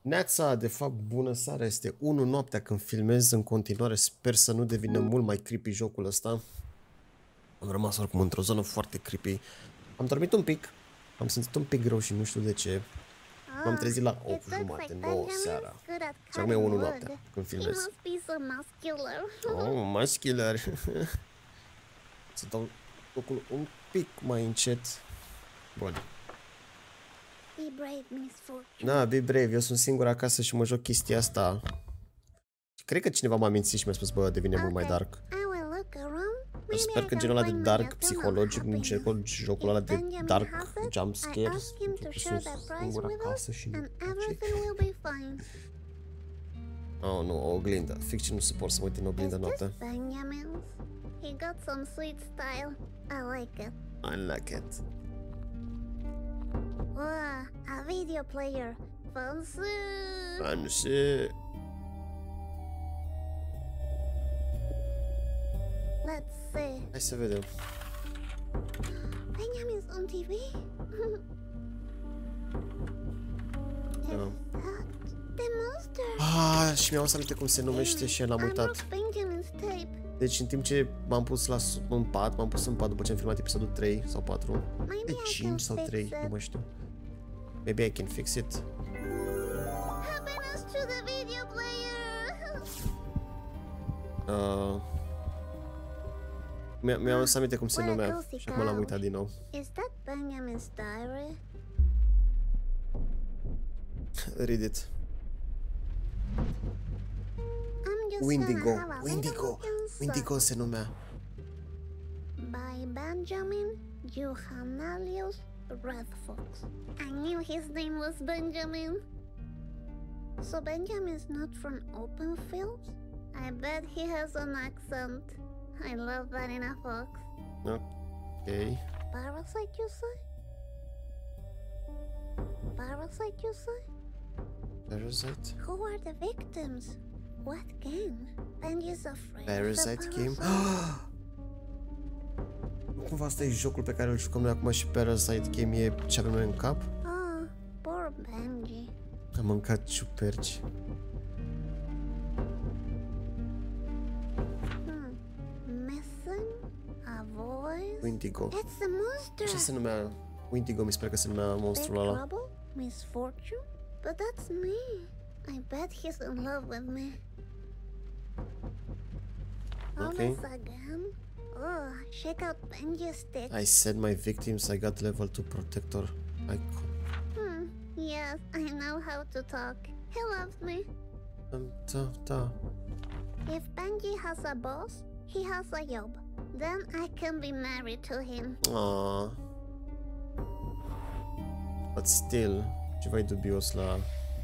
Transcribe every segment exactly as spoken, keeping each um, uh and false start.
Neața, de fapt, bună seara, este unu noaptea când filmez în continuare, sper să nu devină mult mai creepy jocul ăsta. Am rămas oricum într-o zonă foarte creepy. Am dormit un pic, am simțit un pic greu și nu știu de ce. M-am trezit la opt jumate, nouă seara. Și acum e unu noaptea când filmez. Oh, muscular. Să dau locul un pic mai încet. Bun. Da, be brave, eu sunt singur acasă și mă joc chestia asta. Cred că cineva m-a mințit și mi-a spus, bă, devine mult mai dark. Eu sper că genul ăla de dark psihologic nu încerc jocul ăla de dark jump scares, pentru că sunt singur acasă și nu oh, nu, o oglindă. Fix ce nu suport să mă uit în oglindă noaptea. I like it. Wow, a video player. Fancy. Fancy. Let's see. Hai să vedem. Benjamin's on T V. No. The monster. Ah, și mi-am aminte cum se numește și l-am uitat. Deci în timp ce m-am pus la în pat, m-am pus în pat după ce am filmat episodul trei sau patru. De cinci sau trei, nu mai știu. Maybe I can fix it. Uh, Mi-am adus aminte cum se numea și acum l-am uitat din nou. Read it. Windigo, Windigo, Windigo se numea. By Benjamin Johanelius Redfox. I knew his name was Benjamin. So Benjamin's not from Open Fields? I bet he has an accent. I love that in a fox. Okay. Parasite, you say? Parasite, you say? Parasite? Who are the victims? What gang? Benji's afraid. Parasite game? Cumva asta e jocul pe care îl jucăm noi acum și Parasite game e ce avem noi în cap? Ah, poor Benji. Am mâncat ciuperci. Hmm. Missing a voice. Windigo. It's a monster. Ce se numea? Windigo, mi se pare că se numea monstrul ăla. Trouble? Misfortune? But that's me. I bet he's in love with me. Okay. Always again? Oh, check out Benji's stick. I said my victims, I got level two protector. I Hmm, yes, I know how to talk. He loves me. Um, da, da. If Benji has a boss, he has a job. Then I can be married to him. Aww. But still, ceva e dubios la...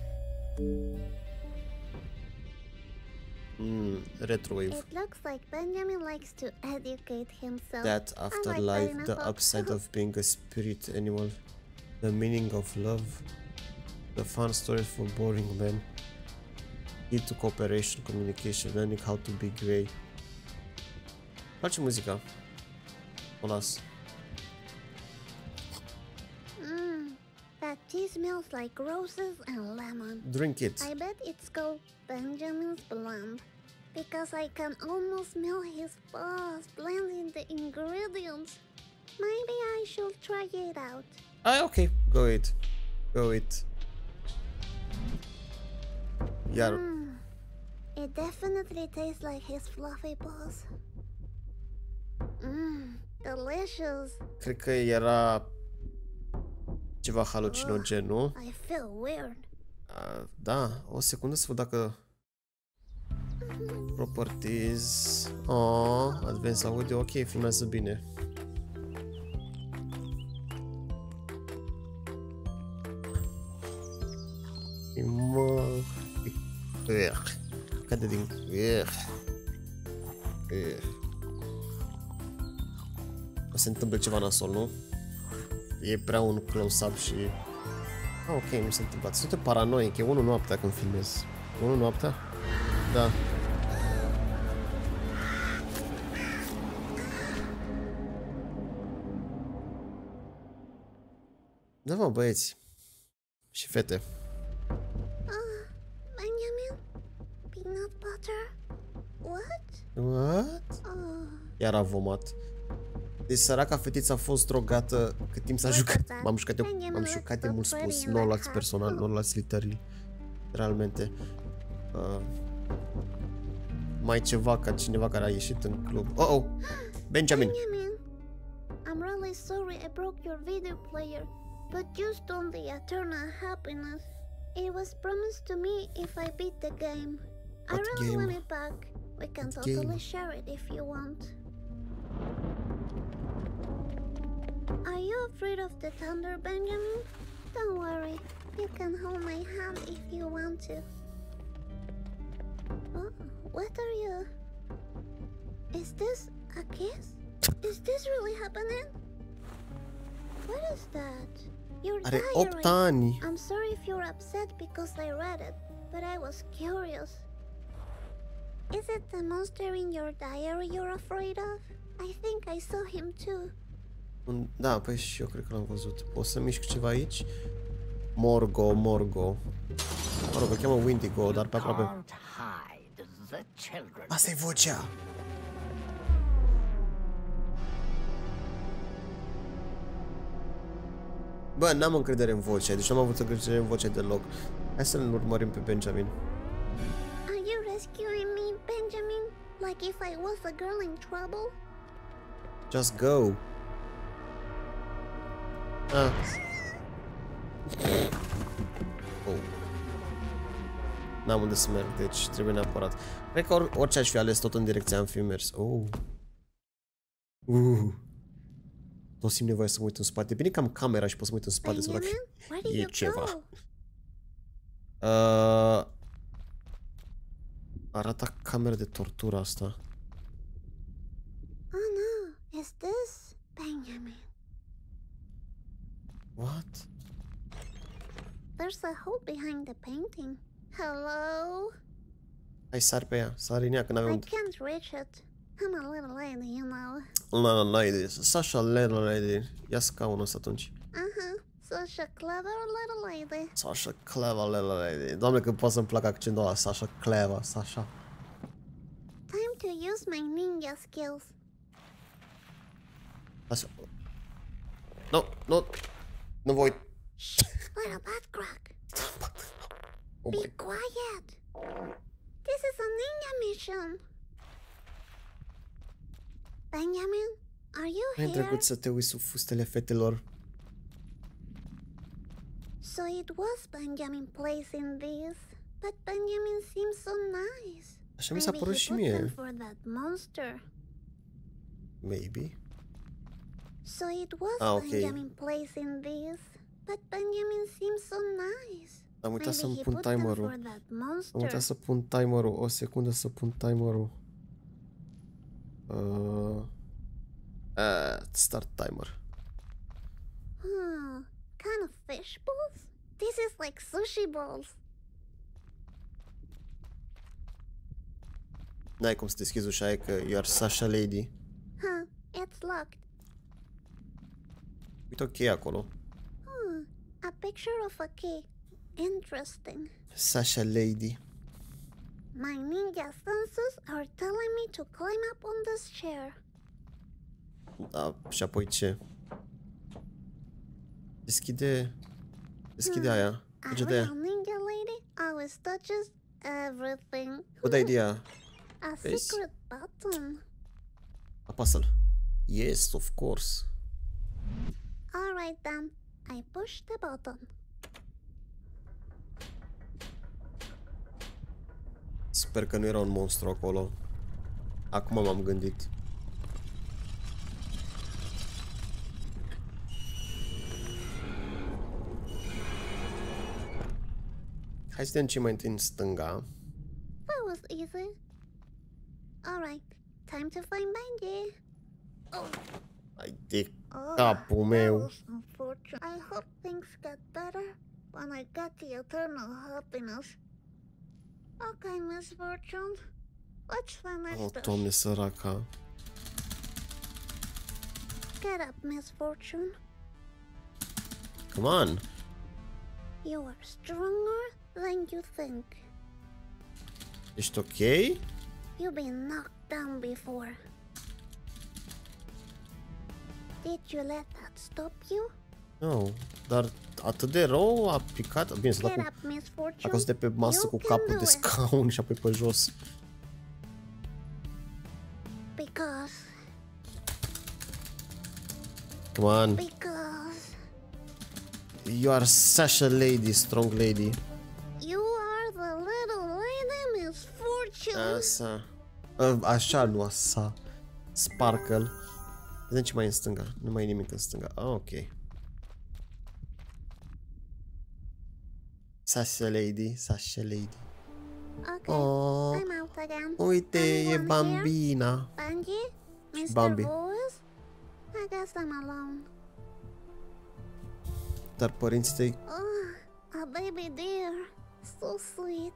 Mm, retrowave. It looks like Benjamin likes to educate himself. That afterlife, the upside of being a spirit animal, the meaning of love, the fun stories for boring men, key to cooperation, communication, learning how to be grey. Place muzica. O las. Mmm, that tea smells like roses and lemon. Drink it. I bet it's called Benjamin's Blend. Because I can almost smell his fuzz blending the ingredients. Maybe I should try it out. Ah, okay. Go it. Go it. Iar... Mm, it definitely tastes like his fluffy paws. Mmm, delicious. Cred că era ceva halucinogen, nu? I feel weird. Uh, da, o secundă să văd dacă... Properties... Oh, Advanced Audio, ok, filmează bine. Mă... Cade din... O se întâmplă ceva nasol, nu? E prea un close-up și... Ah, ok, nu se întâmplă. Sunt paranoic, e unu noaptea când filmez. unu noaptea? Da. Da, mă, băieți. Și fete. Ah, Benjamin? Peanut butter? What? What? Oh. Iar a vomat. Deci săraca fetiță a fost drogată cât timp s-a jucat. M-am jucat eu, m-am jucat eu mult spus. Nu o luați personal, nu o luați literally. Realmente. Uh, mai ceva ca cineva care a ieșit în club. Oh, oh! Benjamin! Benjamin, I'm really sorry I broke your video player, but you stole the eternal happiness. It was promised to me if I beat the game. What I really game? want it back. We can What totally game? share it if you want. Are you afraid of the thunder, Benjamin? Don't worry. You can hold my hand if you want to. Oh, what are you? Is this a kiss? Is this really happening? What is that? Your Are diary. opt ani. I'm sorry if you're upset because I read it, but I was curious. Is it the monster in your diary you're afraid of? I think I saw him too. Da, păi și eu cred că l-am văzut. O să mișc ceva aici? Morgo, Morgo. Mă rog, îl cheamă Windigo, dar pe aproape. Asta e vocea! Bă, n-am încredere în voce, deci n-am avut încredere în voce deloc. Hai să-l urmărim pe Benjamin. Are you rescuing me, Benjamin? Like if I was a girl in trouble? Just go. Ah. Oh. N-am unde să merg, deci trebuie neapărat. Cred că or orice aș fi ales, tot în direcția am fi mers. Oh. Uh. Tot simt nevoie să mă uit în spate. Bine că am camera și pot să mă uit în spate să văd dacă e ceva. Uh, arată cameră de tortură asta. Oh no, is this Benjamin? What? There's a hole behind the painting. Hello? Hai, sar pe ea, sar în ea, că n-avem I unde. can't reach it. I'm a little lady, you know. La lady, Sasha little lady. Ia scaunul ăsta atunci. Uh-huh. Such a clever little lady. Sasha clever little lady. Doamne, că poate să-mi placă accentul ăla. Sasha clever, Sasha. Time to use my ninja skills. Lasă. Nu, nu. Nu voi. Shh, little butt crack. Oh Be my. quiet. This is a ninja mission. Benjamin, are you Ai here? drăguț să te uiți sub fustele fetelor. So it was Benjamin placing this, but Benjamin seems so nice. Așa mi s-a Maybe părut he și put them mie. for that monster. Maybe. So it was Ah, ok. Benjamin placing this, but Benjamin seems so nice. Am uitat Maybe să-mi he pun put them timerul. for that Am monster. uitat să pun timerul. O secundă să pun timerul. Uh, uh, start timer. Hmm, kind of fish balls? This is like sushi balls. N-ai cum să deschizi ușa aia, că you are Sasha lady. Huh, it's locked. Uite o cheie acolo. Hmm, a picture of a key. Interesting. Sasha lady. My ninja senses are telling me to climb up on this chair. Da, și apoi ce? Deschide... Deschide Hmm. aia. A Fuge de real aia. ninja lady always touches everything. Good idea. A Vezi? secret button. Apasă-l. Yes, of course. Alright then, I push the button. Sper că nu era un monstru acolo. Acum m-am gândit. Hai să vedem ce mai întâi în stânga. That was easy. Alright, time to find Benji. Oh, Ai de oh, capul that meu. was unfortunate. I hope things get better when I get the eternal happiness. Okay, Miss Fortune. Let's finish O, this. Doamne săraca. Get up, Miss Fortune. Come on. You are stronger than you think. Ești ok? You've been knocked down before. Did you let that stop you? Nu, dar atât de rău a picat. Bine, s-a dat Get cu... up, Miss Fortune. A căzut de pe masă You cu can capul do de it. scaun și apoi pe jos. Because, Come on. because You are such a lady, strong lady. you are the little lady, Miss Fortune. Așa. A, așa, nu așa. Sparkle. Vedem ce mai e în stânga. Nu mai e nimic în stânga. Ah, ok. Sasha lady, Sasha lady. Okay, Oh, I'm out again. uite, e Anyone Bambina. here? Bungie? mister Bambi. Voice? I guess I'm alone. Dar părinții tăi... Oh, a baby deer. So sweet.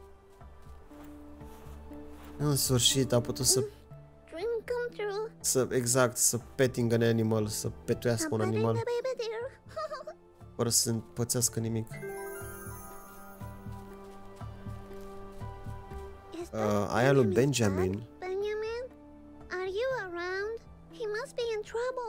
În sfârșit a putut să... Dream come true. să exact, să petting an animal, să I'm petuiască un petting animal. the baby deer. Fără să pățească nimic. Is Uh, that aia lui Benjamin's Benjamin. dad? Benjamin? Are you around? He must be in trouble.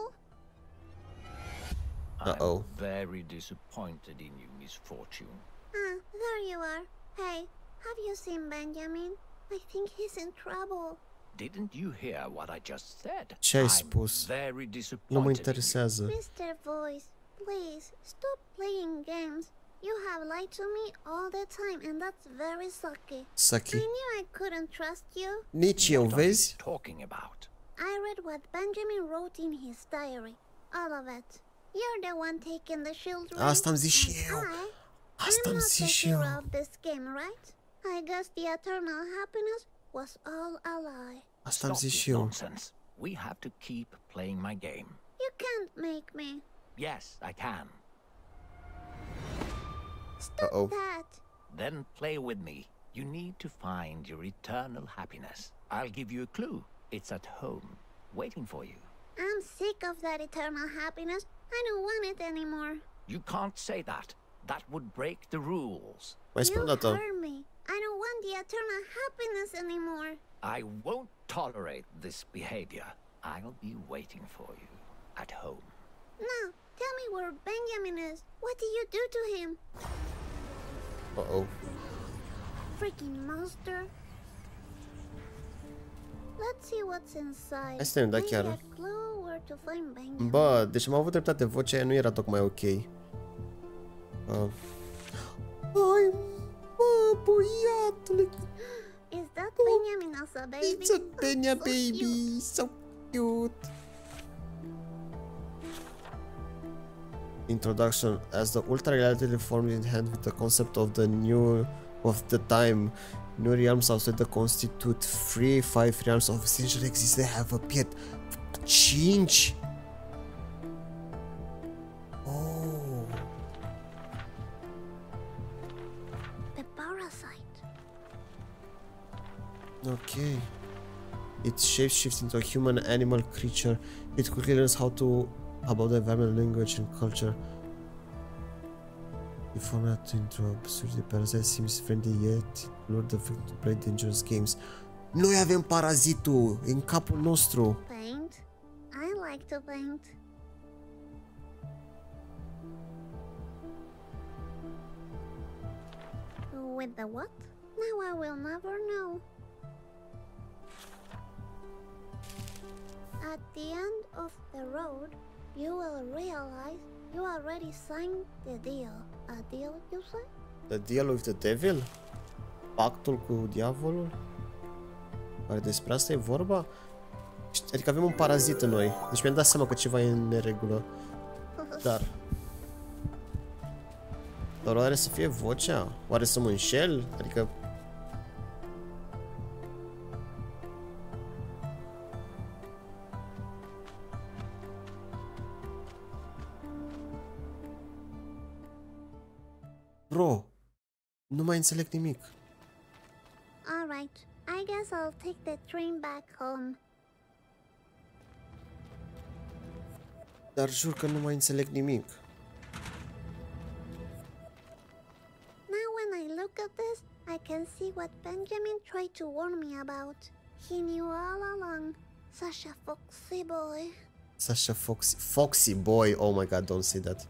Uh-oh. I'm very disappointed in you, Miss Fortune. Ah, there you are. Hey, have you seen Benjamin? I think he's in trouble. Didn't you hear what I just said? Ce ai I'm spus? very Nu mă disappointed in you. interesează. mister Voice, please stop playing games. You have lied to me all the time, and that's very sucky. Saki. I knew I couldn't trust you. Nici eu, What are you vezi? talking about? I read what Benjamin wrote in his diary. All of it. You're the one taking the children. Asta am zis și and eu. I, Asta I'm am not zis the și eu. hero of this game, right? I guess the eternal happiness was all a lie. Asta am Stop zis this și eu. nonsense. We have to keep playing my game. You can't make me. Yes, I can. Stop Uh-oh. that. Then play with me. You need to find your eternal happiness. I'll give you a clue. It's at home, waiting for you. I'm sick of that eternal happiness. I don't want it anymore. You can't say that. That would break the rules. Mai spune o You dată. heard me. I don't want the eternal happiness anymore. I won't tolerate this behavior. I'll be waiting for you at home. Now, tell me where Benjamin is. What did you do to him? Uh-oh. Freaking monster. Let's see what's inside. Hai să vedem, da, Maybe chiar. a clue where to find Benjamin. Bă, deci am avut dreptate, vocea aia nu era tocmai ok. Uh. Ai, bă, băiatule, Is that Benjamin as a baby? it's a Benya So cute. baby, so cute. Introduction. As the ultra reality formed in hand with the concept of the new of the time, new realms outside the constitute three, five realms of essential exist. They have appeared. Cinci. Oh. The parasite. Okay. It shapeshifts into a human animal creature. It quickly learns how to about the environment, language, and culture. The format into absurdity parasite seems friendly yet lure the victim to play dangerous games. Noi avem parazitul în capul nostru. Paint? I like to paint. With the what? Now I will never know. At the end of the road, you will realize you already signed the deal. A deal, you say? The deal with the devil? Pactul cu diavolul? Oare despre asta e vorba? Adică avem un parazit în noi. Deci mi-am dat seama că ceva e în neregulă. Dar... Dar oare să fie vocea? Oare să mă înșel? Adică... Bro, nu mai înțeleg nimic. Alright, I guess I'll take the train back home. Dar jur că nu mai înțeleg nimic. Now when I look at this, I can see what Benjamin tried to warn me about. He knew all along. Such a foxy boy. Such a foxy, foxy boy. Oh my god, don't say that.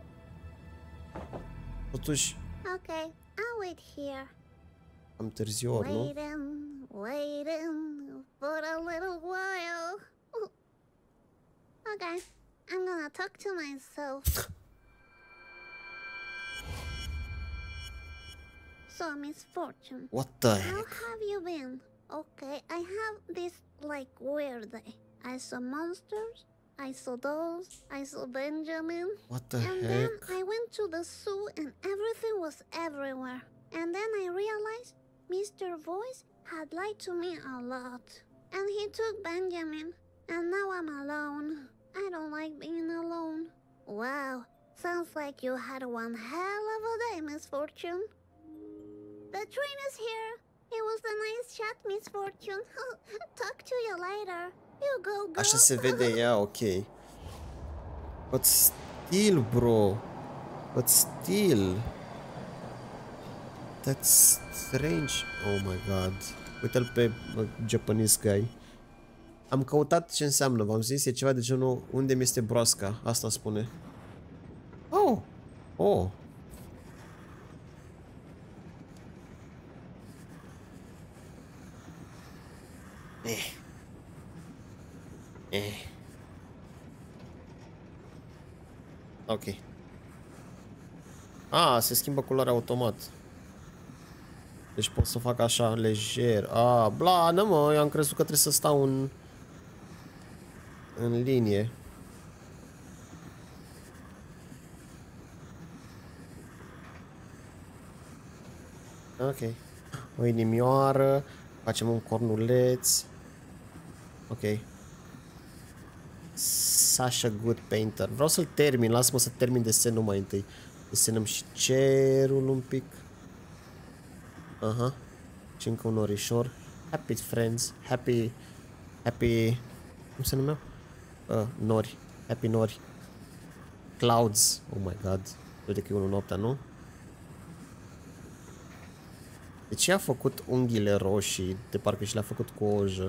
Totuși, Okay, I'll wait here. am târziu ori, nu? Waiting, waiting for a little while. Okay, I'm gonna talk to myself. So, Miss Fortune, What the how heck? have you been? Okay, I have this, like, weird day. I saw monsters, I saw dolls, I saw Benjamin. What the And then heck? I went to the zoo and everything was everywhere. And then I realized Mister Voice had lied to me a lot. And he took Benjamin. And now I'm alone. I don't like being alone. Wow, sounds like you had one hell of a day, Miss Fortune. The train is here. It was a nice chat, Miss Fortune. Talk to you later. You go, go. Așa se vede ea, ok. But still, bro. But still. That's strange. Oh my god. Uite-l pe uh, Japanese guy. Am căutat ce înseamnă, v-am zis, e ceva de genul unde mi este broasca. Asta spune. Oh. Oh. Eh. Eh. Ok. Ah, se schimbă culoarea automat. Deci pot să fac așa, lejer. Ah, blană, mă, eu am crezut că trebuie să stau în... în linie. Ok. O inimioară. Facem un cornuleț. Ok. Sasha Good Painter. Vreau să-l termin. Lasă-mă să termin desenul mai întâi. Desenăm și cerul un pic. Aha. Și încă un orișor. Happy Friends. Happy... Happy... Cum se numeau? Uh, nori. Happy nori. Clouds. Oh my god. Uite că e unul noaptea, nu? De ce a făcut unghiile roșii? De parcă și le-a făcut cu ojă.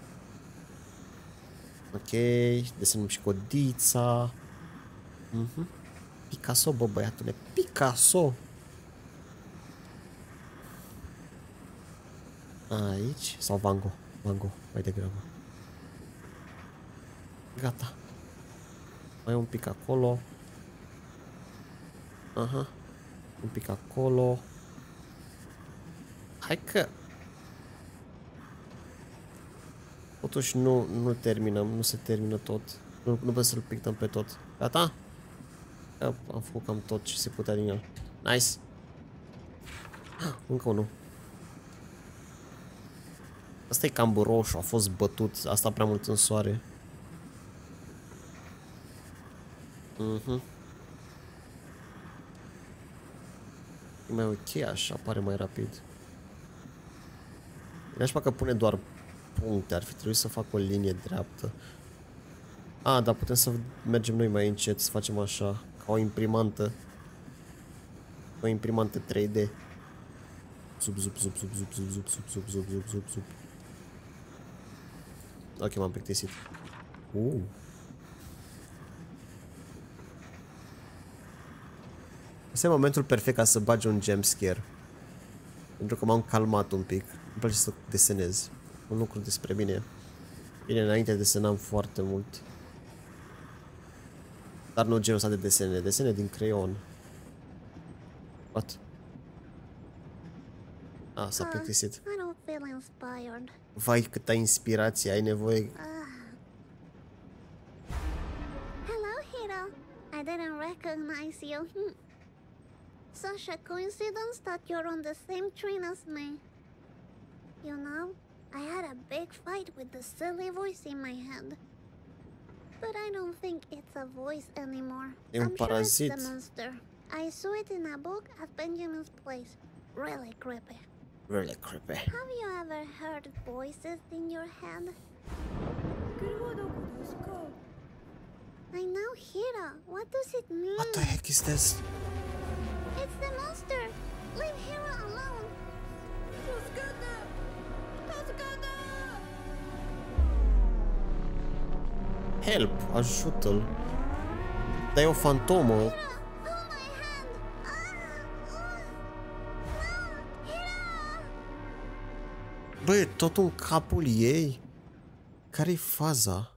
Ok. Desenăm și codița. Mhm. Picasso, bă, băiatule. Picasso! Aici. Sau Van Gogh. Van Gogh, mai degrabă. Gata. Mai un pic acolo. Aha. Un pic acolo. Hai că... Totuși nu, nu terminăm, nu se termină tot. Nu, nu putem să-l pictăm pe tot. Gata? Am făcut cam tot ce se putea din el. Nice! Încă unul. Asta e cam roșu, a fost bătut. Asta prea mult în soare. Mhm. E mai ok așa, pare mai rapid. N-aș că pune doar puncte, ar fi trebuit să fac o linie dreaptă. A, dar putem să mergem noi mai încet, să facem așa, ca o imprimantă. O imprimantă trei D. Zup, zup, zup, zup, zup, zup, zup, zup, zup, zup, zup, zup, zup. Ok, m-am plictisit. Uh. Asta e momentul perfect ca să bagi un jumpscare. Pentru că m-am calmat un pic. Îmi place să desenez. Un lucru despre mine. Bine, înainte desenam foarte mult. Dar nu genul ăsta de desene. Desene din creion. What? Ah, s-a plictisit. I don't feel inspired. Vai, câtă inspirație ai nevoie. Uh. Hello, Hiro. I didn't recognize you. Hmm. Such a coincidence that you're on the same train as me. You know, I had a big fight with the silly voice in my head. But I don't think it's a voice anymore. E un I'm sure parazit. it's the monster. I saw it in a book at Benjamin's place. Really creepy. Really creepy. Have you ever heard voices in your head? I know, Hiro. What does it mean? What the heck is this? It's the monster! Leave Hiro alone! Help, ajută-l. Dar e o fantomă. Pull my hand! Ah! Oh! No! Hira! Bă, e tot în capul ei? Care-i faza?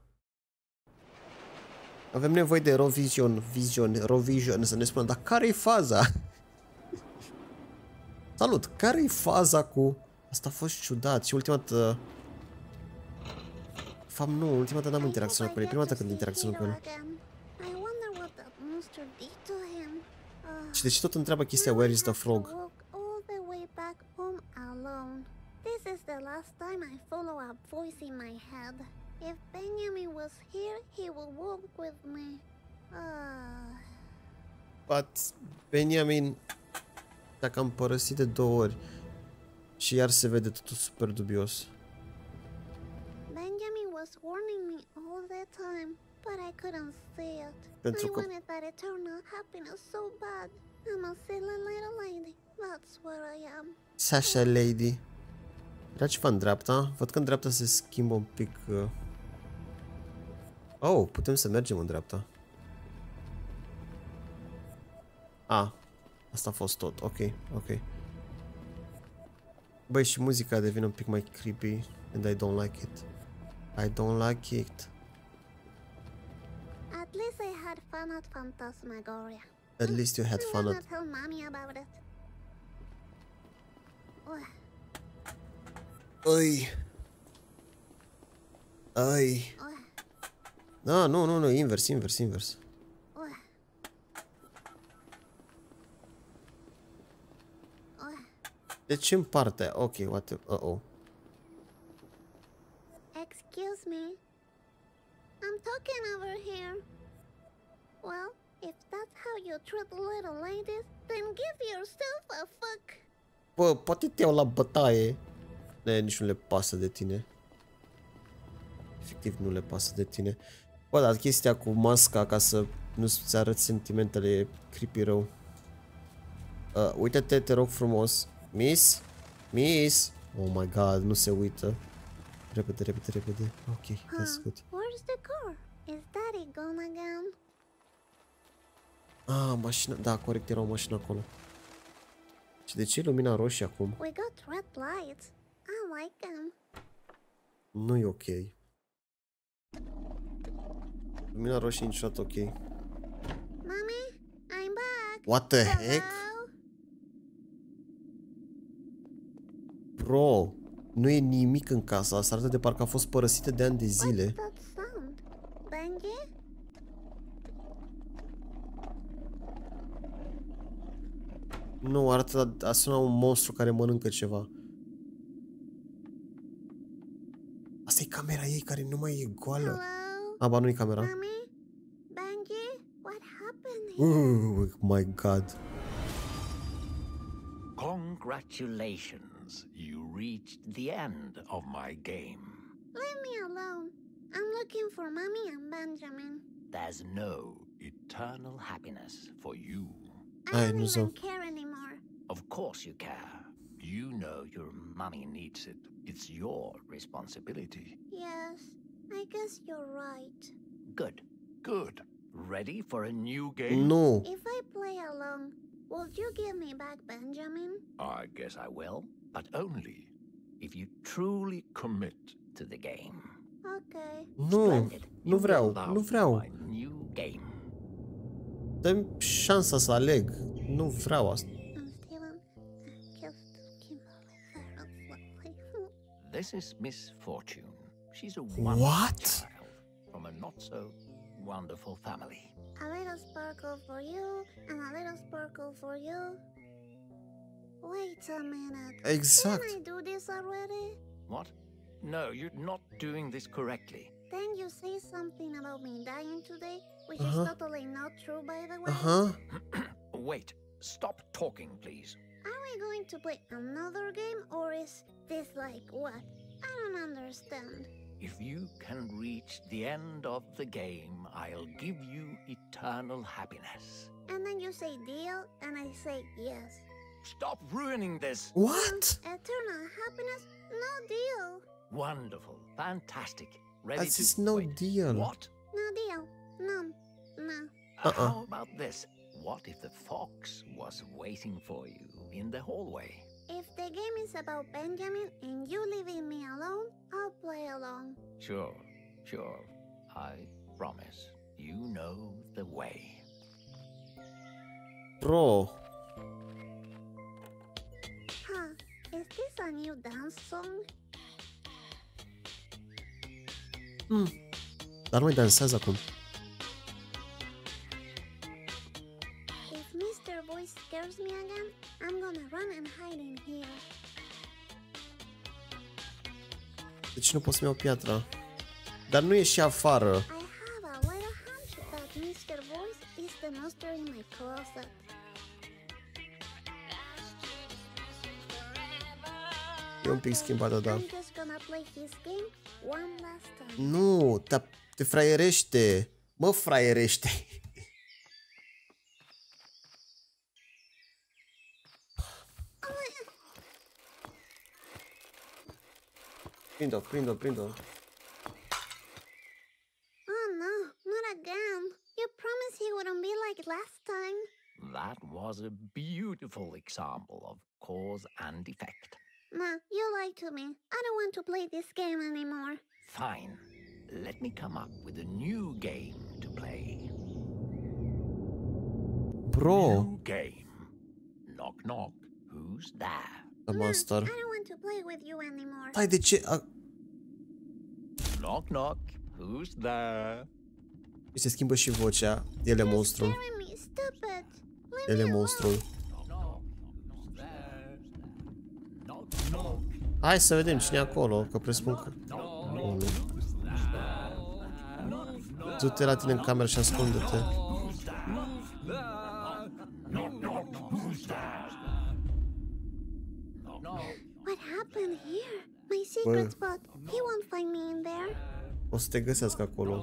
Avem nevoie de Rovision, Vision, Rovision să ne spună, dar care-i faza? Salut, care-i faza cu... Asta a fost ciudat și ultima dată... De fapt, nu, ultima dată n-am interacționat cu el, prima dată când interacționăm cu el. I wonder what that monster did to him. Uh, Și de ce tot întreabă chestia Where is the frog? Walk all the way back home alone. This is the last time I follow a voice in my head. If Benjamin was here, he would walk with me. Uh, But Benjamin, dacă am părăsit de două ori și iar se vede totul super dubios. Benjamin was warning me all the time, but I couldn't see it. Pentru I că... wanted that eternal happiness so bad. I'm a silly little lady. That's what I am. Sasha Lady. Era ceva în dreapta? Văd că în dreapta se schimbă un pic... Uh... Oh, putem să mergem în dreapta. Ah, asta a fost tot. Ok, ok. Băi, și muzica devine un pic mai creepy and I don't like it. I don't like it. At least I had fun at Phantasmagoria. At least you had I'm fun gonna at... tell mommy about it. Ugh. Ai. Ai. Ugh. Ah, nu, nu, nu, invers, invers, invers. Ugh. Ugh. Deci în partea... Ok, what... Uh-oh. Excuse me. I'm talking over here. Well, if that's how you treat little ladies, then give yourself a fuck. Bă, poate te iau la bătaie. Ne, nici nu le pasă de tine. Efectiv nu le pasă de tine. Bă, dar chestia cu masca ca să nu-ți arăți sentimentele e creepy rău. Uh, uite-te, te rog frumos. Miss? Miss? Oh my god, nu se uită. Repede, repede, repede. Ok, that's good. Where's the car? Is Daddy gone again? Ah, mașina, da, corect, era o mașină acolo. Și de ce e lumina roșie acum? We got red lights. I like them. Nu e ok. Lumina roșie e niciodată ok. Mommy, I'm back. What the heck? Hello? Bro, nu e nimic în casa asta, arată de parcă a fost părăsită de ani de zile. What's that sound? Benji? Nu, arată a suna un monstru care mănâncă ceva. Asta e camera ei care nu mai e goală. Hello? A, ba, nu e camera. Mommy? Benji? What happened here? Oh my god. Congratulations, you reached the end of my game. Leave me alone. I'm looking for Mommy and Benjamin. There's no eternal happiness for you. I Ai, don't nu even zău. care anymore. Of course you care. You know your mummy needs it. It's your responsibility. Yes, I guess you're right. Good, good. Ready for a new game? Nu. If I play along, would you give me back Benjamin? I guess I will, but only if you truly commit to the game. Okay. Nu, Splendid. nu You vreau, will love nu vreau. my new game. Dă-mi șansa să aleg. Nu vreau asta. I'm Steven. Just Kimberly. This is Miss Fortune. She's a wonderful What? child from a not so wonderful family. A little sparkle for you, and a little sparkle for you. Wait a minute. Exact. Didn't I do this already? What? No, you're not doing this correctly. Then you say something about me dying today, which Uh-huh. is totally not true, by the way. Aha. Wait, stop talking, please. Are we going to play another game, or is this like what? I don't understand. If you can reach the end of the game, I'll give you eternal happiness. And then you say deal, and I say yes. Stop ruining this! What? Eternal happiness? No deal. Wonderful, fantastic. Ready That's to just no wait, deal. What? No deal. No. No. Uh-uh. How about this? What if the fox was waiting for you in the hallway? If the game is about Benjamin and you leaving me alone, I'll play alone. Sure, sure. I promise. You know the way. Bro. Huh. Is this a new dance song? Hmm. Dar nu mai dansează acum. If mister Voice scares me again, I'm gonna run and hide in here. Deci nu pot să-mi iau piatra. Dar nu e și afară. I have a little hunch that mister Voice is the monster in my closet. E un pic schimbată, da. I'm just gonna play his game one last time. Nu, te, te fraierește. Mă fraierește. Prind-o, prind-o, prind-o. Oh no, not again. You promised he wouldn't be like last time. That was a beautiful example of cause and effect. Nah, you lied to me. I don't want to play this game anymore. Fine. Let me come up with a new game to play. Bro. New game. Knock knock. Who's there? The Nah, Master. I don't want to play with you anymore. Hai, de ce? A... Knock knock. Who's there? Se schimbă și vocea. El e You're monstrul. scaring me, stupid. Leave El me e alone. monstrul. Knock knock. Who's there? Knock knock. Hai să vedem cine e acolo, că presupun că... Knock knock. Du-te la tine în cameră și ascunde-te. What happened here? My secret spot. He won't find me in there. O să te găsească acolo.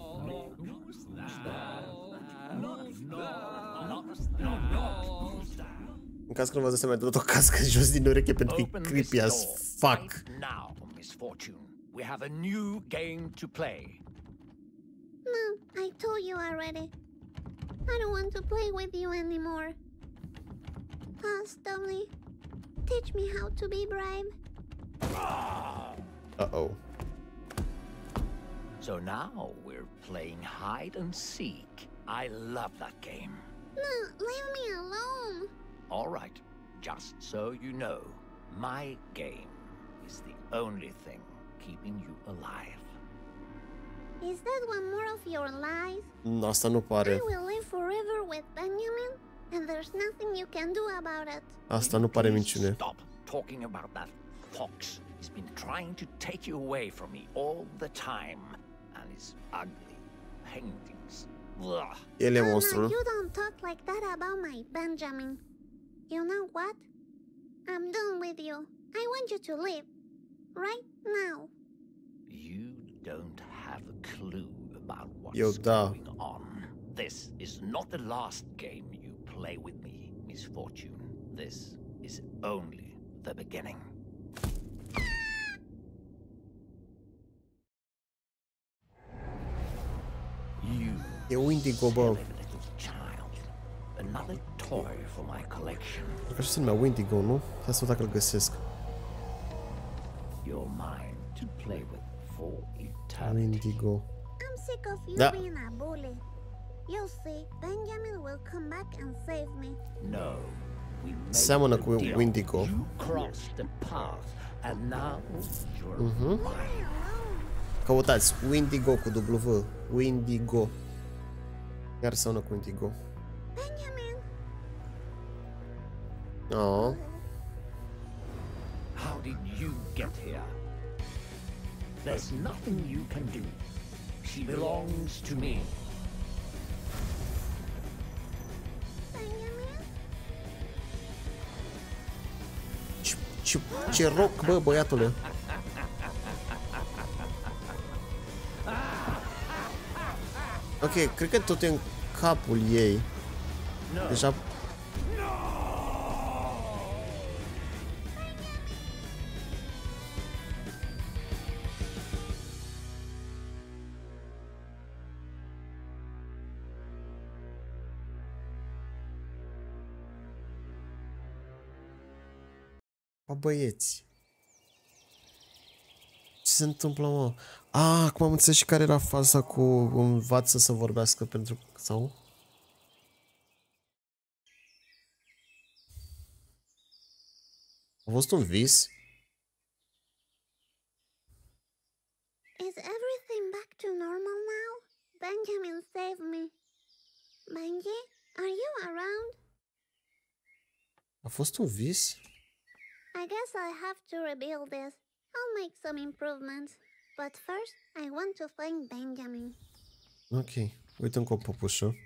În caz că nu v-ați dat seama, mi-a dat o cască jos din ureche pentru că e Open this creepy door as fuck. right now, Miss Fortune. We have a new game to play. No, I told you already. I don't want to play with you anymore. Ah, Stomley, teach me how to be brave. Uh-oh. So now we're playing hide and seek. I love that game. No, leave me alone. All right, just so you know, my game is the only thing keeping you alive. Is that one more of your lies? Nu, asta nu pare. I will live forever with Benjamin, and there's nothing you can do about it. Asta nu pare Please minciune. Stop talking about that fox. He's been trying to take you away from me all the time, and his ugly paintings. Ugh. El e Oh, no, monstrul. you don't talk like that about my Benjamin. You know what? I'm done with you. I want you to leave. Right now. You don't have a clue about what's Yo, da. going on. This is not the last game you play with me, Miss Fortune. This is only the beginning. You E Windigo, bă. silly little child. Another toy for my collection. Cred că așa se numea Windigo, nu? Hai să văd dacă îl găsesc. You're mine to play with for eternity. Windigo. I'm sick of you Da. being a bully. You'll see, Benjamin will come back and save me. No. We made Seamănă the cu deal. Windigo. You crossed the path, and now you're Mhm. mine. Căutați Windigo cu W. Windigo. Iar seamănă cu Windigo. Benjamin! Oh. How did you get here? There's nothing you can do. She belongs to me. Benjamin? Ce, ce, ce rock, bă, băiatule. Ok, cred că tot e în capul ei. Deja... Ca băieți. Ce se întâmplă, mă? Ah, acum am înțeles și care era faza cu învață să vorbească pentru... sau? A fost un vis? Is everything back to normal now? Benjamin saved me. Benji, are you around? A fost un vis? I guess I have to rebuild this. I'll make some improvements. But first, I want to find Benjamin. Ok. Uite încă o păpușă.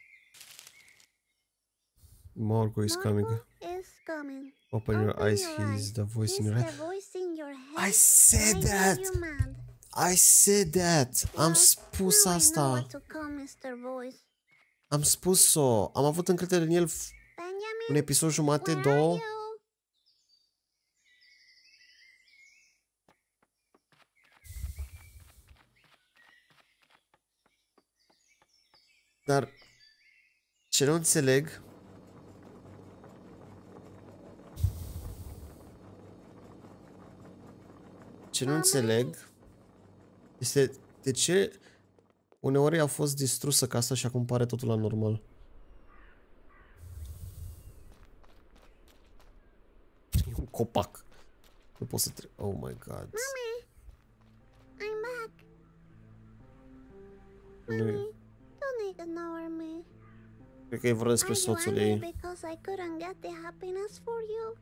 Morgo is coming. Is coming. Open your eyes, he's the voice in your head. Voice in your head. I said that! I said that! Am spus asta! Am spus-o! Am avut încredere în el un episod jumate, două. Dar ce nu înțeleg Ce nu înțeleg este de ce uneori a fost distrusă casa și acum pare totul la normal. E un copac. Nu pot să trec. Oh my god. Mommy, I'm back. Nu e. Don't ignore me. Cred că e vorba despre soțul ei. Because I couldn't get the happiness for you.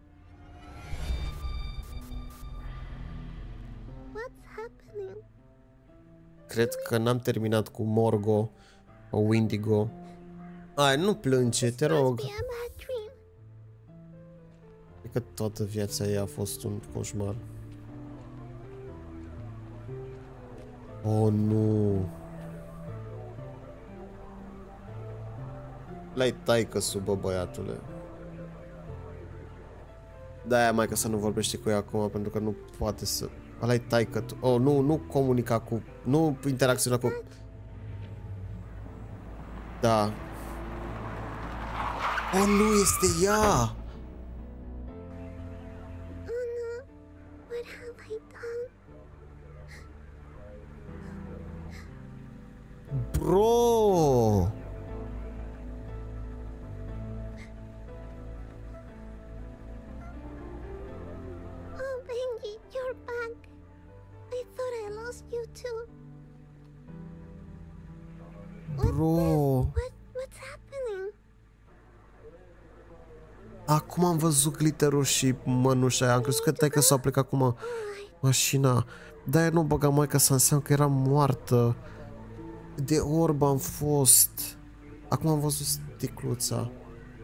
What's happening? Cred că n-am terminat cu Morgo o Windigo. Ai, nu plânge, te rog. Cred că toată viața ei a fost un coșmar. Oh, nu. L-ai taică-su, bă, băiatule. De-aia mai că să nu vorbește cu ea acum, pentru că nu poate să... Ăla-i taică tu. Oh, nu, nu comunica cu... Nu interacționa cu... Da. Oh, nu, este ea! Bro! Bro. Acum am văzut glitterul și mănușa aia. Am crezut că taică s-a plecat cu mașina. De-aia nu băga maica să înseamnă că era moartă. De orb am fost. Acum am văzut sticluța.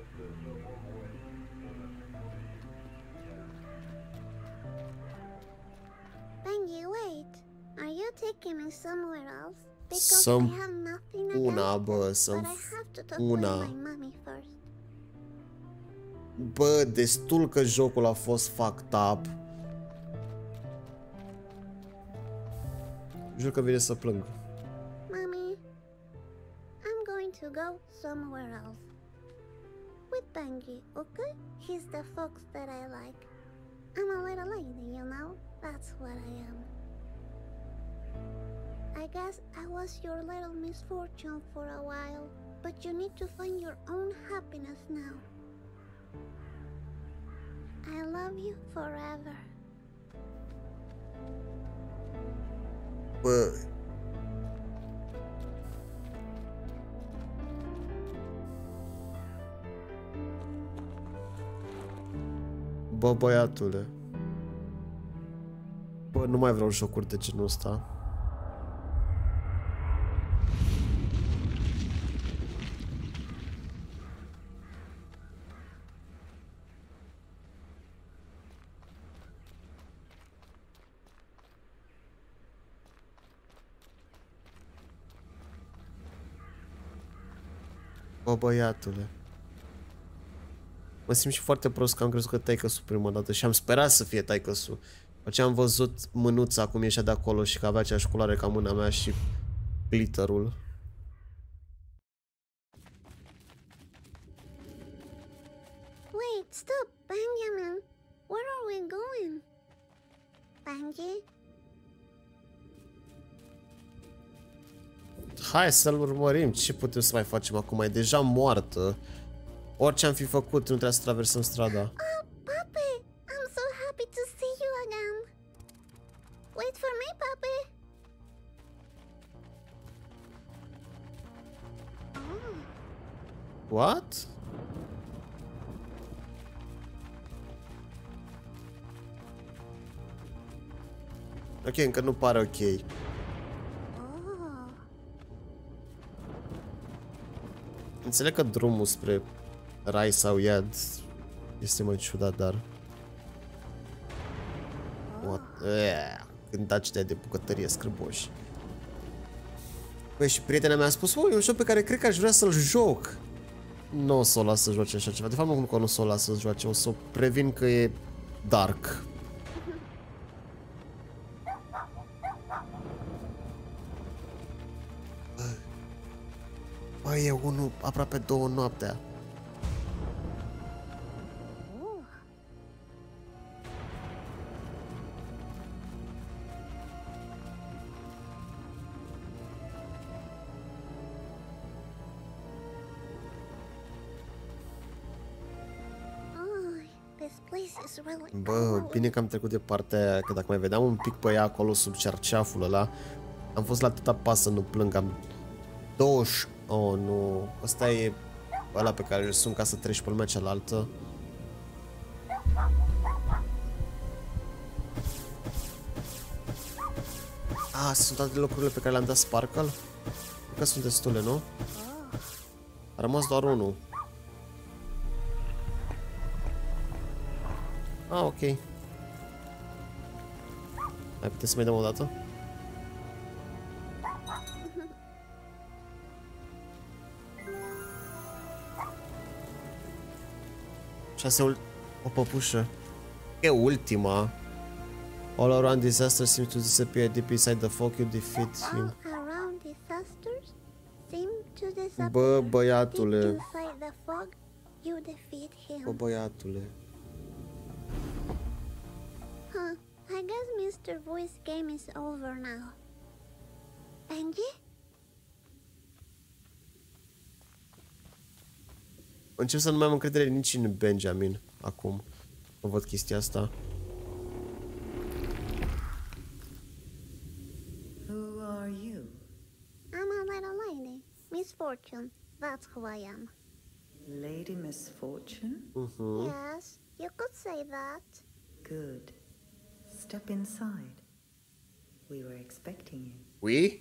Benji, wait. Are you taking me somewhere else? Să una, bă, să una. Bă, destul că jocul a fost fucked up. Jur că vine să plâng. Mommy, I'm going to go somewhere else. With Benji, okay? He's the fox that I like. I'm a little lady, you know? That's what I am. I guess I was your little misfortune for a while, but you need to find your own happiness now. I love you forever. Bă. Bă, băiatule. Bă, nu mai vreau jocuri de genul ăsta. Bă, băiatule. Mă simt și foarte prost că am crezut că taică-su prima dată și am sperat să fie taică-su. După ce am văzut mânuța cum ieșea de acolo și că avea aceeași culoare ca mâna mea și glitterul. Wait, stop, Benjamin. Where are we going? Benji? Hai să-l urmărim. Ce putem să mai facem acum? E deja moartă. Orice am fi făcut, nu trebuie să traversăm strada. Oh, Papi! I'm so happy to see you again. Wait for me, Papi. Oh. What? Ok, încă nu pare ok. Oh. Înțeleg că drumul spre rai sau iad este mai ciudat, dar... What? Eee, când taci de bucătărie scrâboși. Păi și prietena mea a spus, ui, e un joc pe care cred că aș vrea să-l joc. Nu o să o las să joace așa ceva. De fapt, nu că nu o să o las să joace, o să o previn că e dark. Băi, e unul aproape două noaptea. Oh. This place is really Bă, cool. bine că am trecut de partea aia, că dacă mai vedeam un pic pe ea acolo sub cerceaful ăla, am fost la atâta pas să nu plâng, am douăzeci. Oh, nu. Ăsta e ăla pe care îl sun ca să treci pe lumea cealaltă. Ah, sunt toate locurile pe care le-am dat Sparkle? Cred că sunt destule, nu? A rămas doar unul. Ah, ok. Mai puteți să mai dăm o dată? șase ul... o păpușă. E ultima. All around disaster seems to disappear deep inside the fog, you defeat him. All around disasters seem to disappear. Bă, Deep băiatule. inside the fog, you defeat him. Bă, băiatule. Huh. I guess mister Voice game is over now. Benji? Încep să nu mai am încredere nici în Benjamin acum. Nu văd chestia asta. Who are you? I'm a little lady. Misfortune. That's who I am. Lady Misfortune? Mhm. Yes, you could say that. Good. Step inside. We were expecting you. Ui?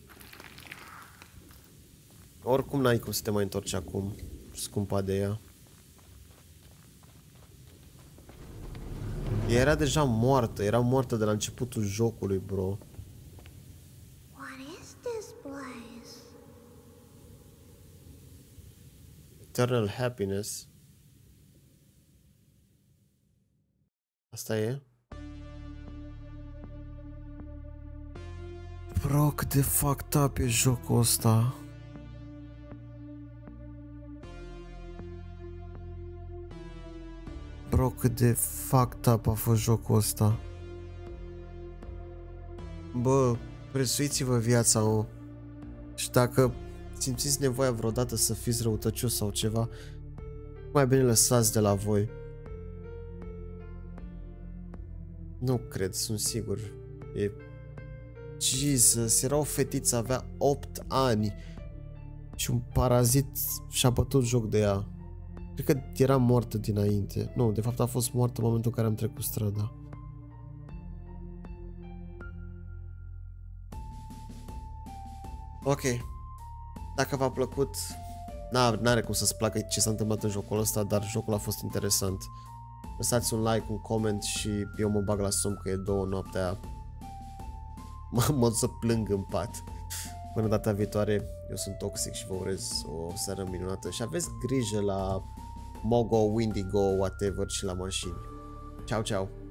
Oricum n-ai cum să te mai întorci acum. Scumpa de ea. Ea era deja moartă. Era moartă de la începutul jocului, bro. What is this place? Eternal Happiness. Asta e? Bro, cât de fucked up e jocul ăsta. Bro, cât de fucked up a fost jocul ăsta. Bă, prețuiți-vă viața, mă. Și dacă simțiți nevoia vreodată să fiți răutăcios sau ceva, mai bine lăsați de la voi. Nu cred, sunt sigur. E... Jesus, era o fetiță, avea opt ani și un parazit și-a bătut joc de ea. Cred că era moartă dinainte. Nu, de fapt a fost moartă în momentul în care am trecut strada. Ok. Dacă v-a plăcut, n-are cum să-ți placă ce s-a întâmplat în jocul ăsta, dar jocul a fost interesant. Lăsați un like, un comment și eu mă bag la somn că e două noaptea. Mă mod să plâng în pat. Până data viitoare, eu sunt Toxic și vă urez o seară minunată și aveți grijă la Mogo, Windigo, whatever și la mașini. Ciao, ciao!